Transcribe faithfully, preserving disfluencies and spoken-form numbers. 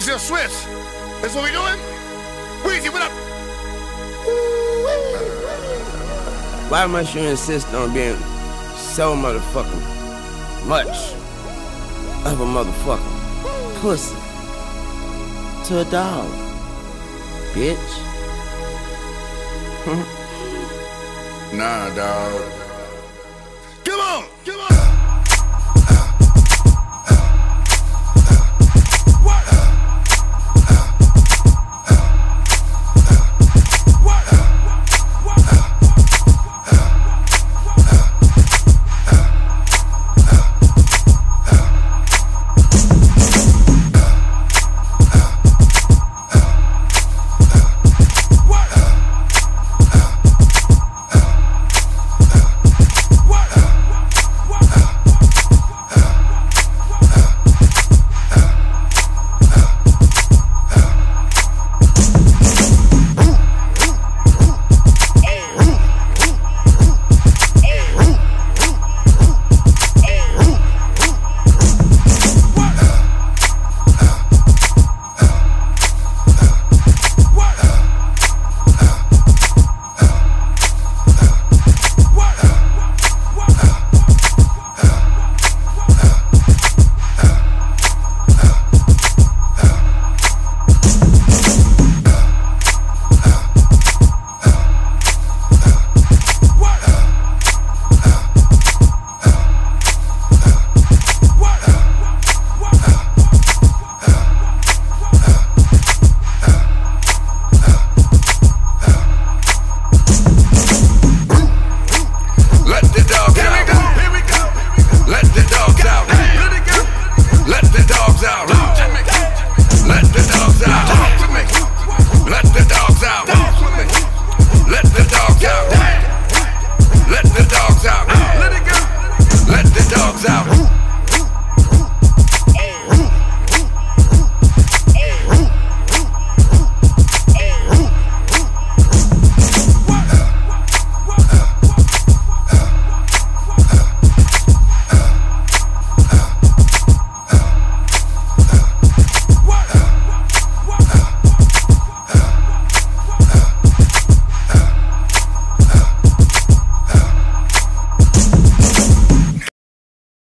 Still Swiss. That's what we doing? Weezy, what up? Why must you insist on being so motherfucking much of a motherfucking pussy to a dog, bitch? Nah, dog.